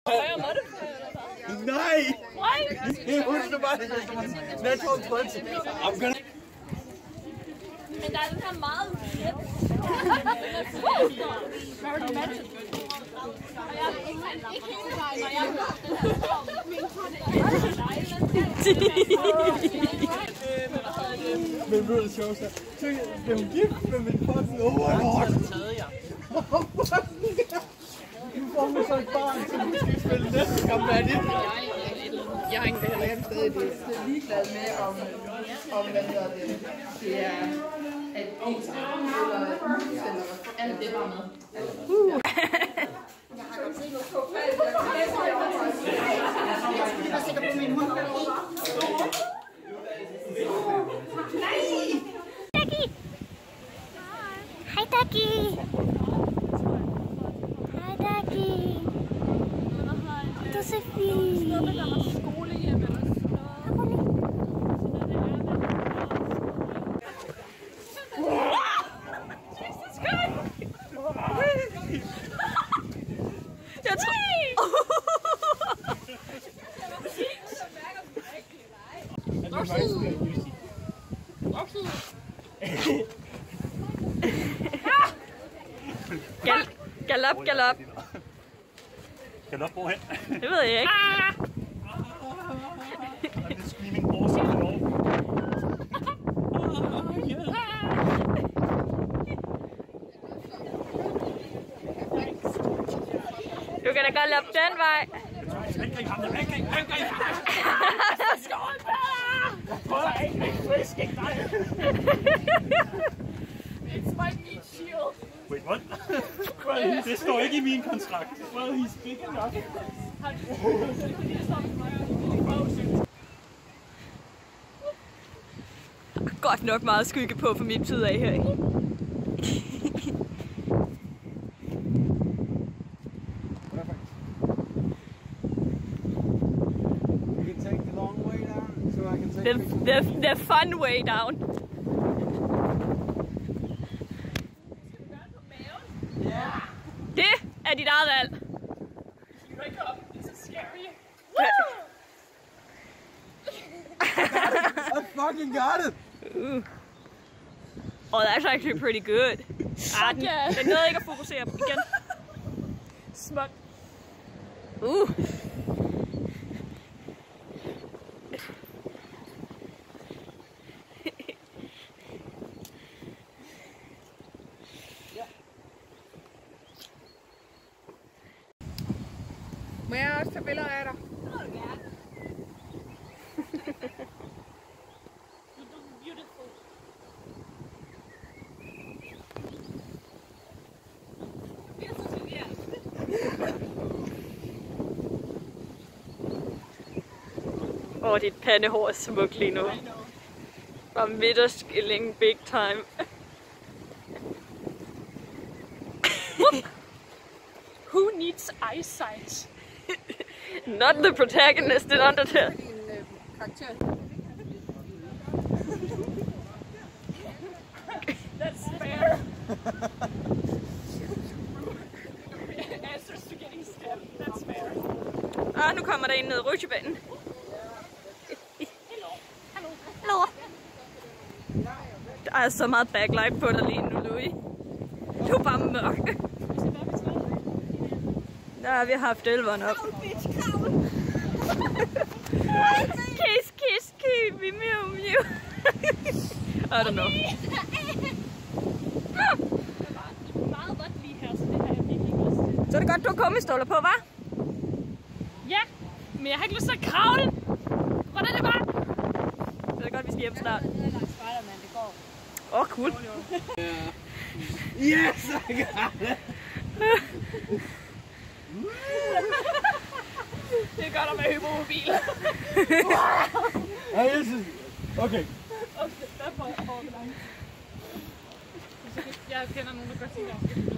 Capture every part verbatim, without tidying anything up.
Nej! Husk nu bare det, natural twenty. I'm gonna... Men der er den her meget let. Hvad har du med til? Og jeg er ikke hele vejen, når jeg Men ved du sjovt, så blev hun gift med min fucking overlord. Nu får hun så et barn, som vi skal spille næste kampagne. Jeg har ikke det heller stadig det. Jeg er ligeglad med, om, om hvad hedder det, det er at ens eller eller alt det var med. Uh. Jeg har godt set noget på fald. Jeg var sikker på min hund. Nej! Dagi! Hej Dagi! Hej Dagi! Du er så fin! Skolehjem eller sådan noget. Jeg tror... Gal galop, galop. Galop hvorhen? Det ved jeg ikke. Du kan da godt løbe den vej. Angreb ham, angreb, angreb ham! Skål, Peter! Prøv at angreb frisk, ikke dig? It's my meat shield. Wait, what? Well, det står ikke i min kontrakt. Well, he's big enough. Godt nok meget skygge på for min tid af her, ikke? The, the, the fun way down. Det er dit eget valg. I fucking got it! Uh. Oh, that's actually pretty good. Ah, den, den nåede ikke at fokusere på igen. Smukt. Uh. Må jeg også tage billeder af dig? Det må du gerne. You look beautiful. Du bliver så generende. Åh, oh, dit pandehår er smukt lige nu. Fra midterskilling big time. Who needs eyesight? Not the protagonist in Undertale. That's fair. Answers to getting stabbed. That's fair. Ah, nu kommer der en ned rutsjebanen. Hello. Hallo. Hallo. Der er så meget backlight på dig lige nu, Louis. Du er bare mørk. Der har vi haft elveren op. Kiss, kiss, kiss, me, mew, mew. I don't know. Så er det godt, du har gummistøvler på, hva'? Ja, men jeg har ikke lyst til at krave den. Hvordan det var? Så er det godt, vi skal hjem snart. Åh, oh, cool. Yes, I got it! Det er godt at være hypermobil. Hey, this is... Okay. Okay, der får jeg overgang. Jeg kender nogen, der gør sådan der.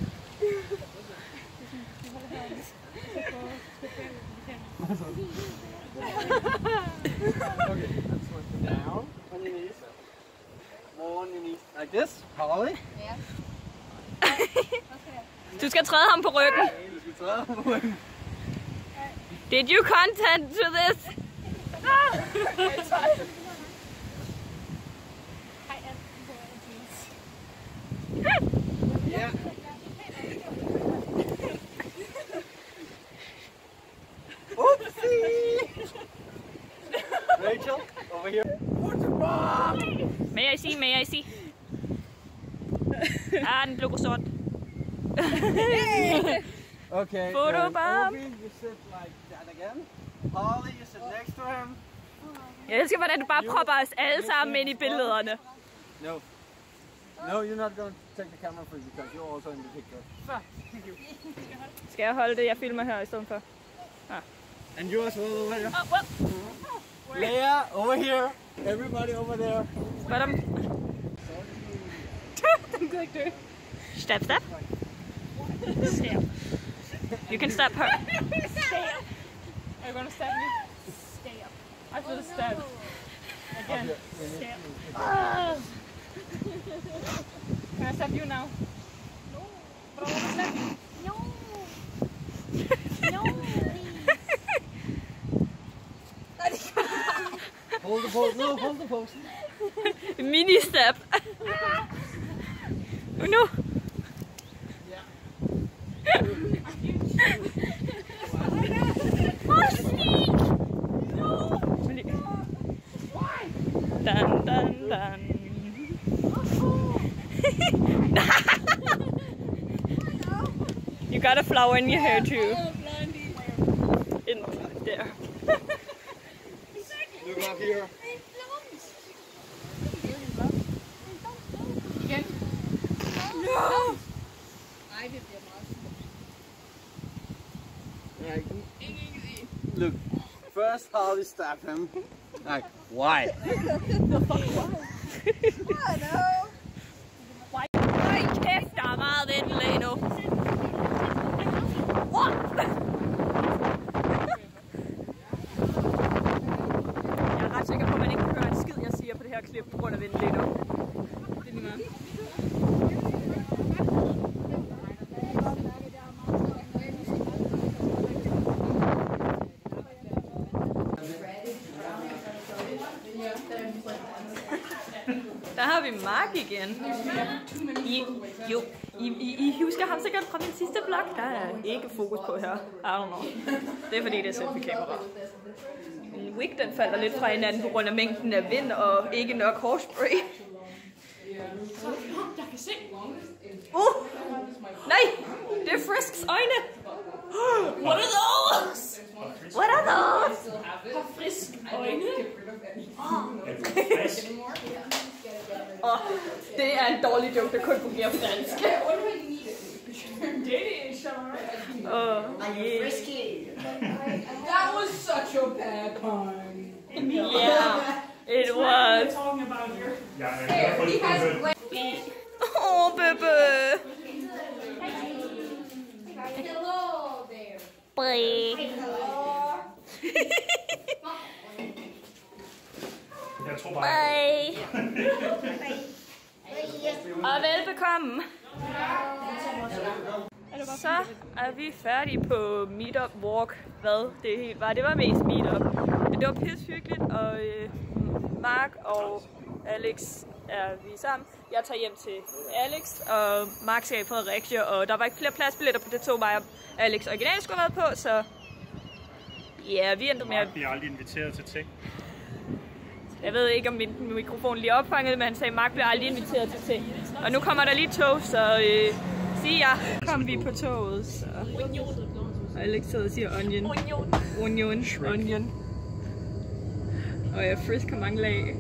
Okay, let's look down on your knees. More on your knees. Like this, Holly. Du skal træde ham på ryggen. Du skal træde ham på ryggen. Did you content to this? Yeah. Oopsie! Rachel, over here. May I see? May I see? Ah, den blev sort. Okay. Photo and bomb. Obi, you sit like that again. Holly, you sit next to him. Jeg elsker, hvordan du bare propper os alle sammen ind i billederne. No. No, you're not going to take the camera for you because you're also in the picture. Thank you. Skal jeg holde det, jeg filmer her i stedet for? Ah. And you as well over here. Oh, well. Leia, over here. Everybody over there. But I'm... Den kunne ikke dø. Step, step. Step. You can step her. Step. Are you gonna stab me? Step. I feel stabbed. Again. Step. Ah. Can I stab you now? No. But I want to stab you. No. No. Hold the pose. No, hold the pose. Mini step. Nu. Dun, dun, dun. You got a flower in your hair too. In there. Look up here. Igen. No! Nej, det bliver meget. Like, look, first Holly stab him. Like, why? Ej, kæft, der er meget vind lige nu. What? Jeg er ret sikker på, at man ikke kan høre en skid, jeg siger på det her klip, på grund af vinden lige nu. Det er lige meget. Der har vi Mark igen. I, jo, I, I, I husker ham sikkert fra min sidste vlog. Der er ikke fokus på her. I don't know. Det er fordi, det er selfie-kamera. Min wig den falder lidt fra hinanden på grund af mængden af vind og ikke nok hårspray. Jeg kan se. Uh! Nej! Det er Frisks øjne! What are those? What are those? Har frisk øjne. Oh, det er en dårlig joke, der kun fungerer på dansk. Det er sjovt. Oh, yeah. That was such a bad pun. Yeah, it was. Talking about here. There, he has Oh, baby. hello there. Bye. Jeg tror bare... Bye. Og velbekomme. Så er vi færdige på Meetup Walk. Hvad det helt var. Det var mest Meetup. Men det var pisse hyggeligt, og øh, Mark og Alex er vi sammen. Jeg tager hjem til Alex, og Mark skal i Fredericia, og der var ikke flere pladsbilletter på det tog, mig og Alex originalt skulle have været på, så ja, yeah, vi endte med at... Vi er aldrig inviteret til ting. Jeg ved ikke, om min mikrofon lige opfangede, men han sagde, at Mark bliver aldrig inviteret til ting. Og nu kommer der lige tog, så øh, siger jeg, kom vi på toget, så... Og Alex sidder og siger onion. Onion. Onion. Onion. Og jeg frisk har mange lag.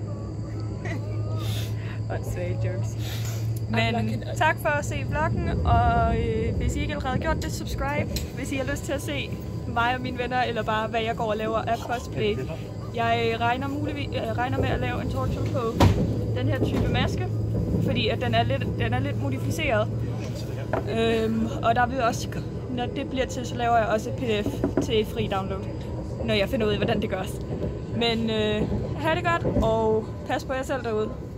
Åndssvage jokes. Men tak for at se vloggen, og øh, hvis I ikke allerede har gjort det, subscribe. Hvis I har lyst til at se mig og mine venner, eller bare hvad jeg går og laver af cosplay. Jeg regner, muligvis, jeg regner med at lave en torture på den her type maske, fordi at den er lidt, den er lidt modificeret. Øhm, og der vil også, når det bliver til, så laver jeg også et P D F til fri download, når jeg finder ud af, hvordan det gørs. Men øh, have det godt, og pas på jer selv derude.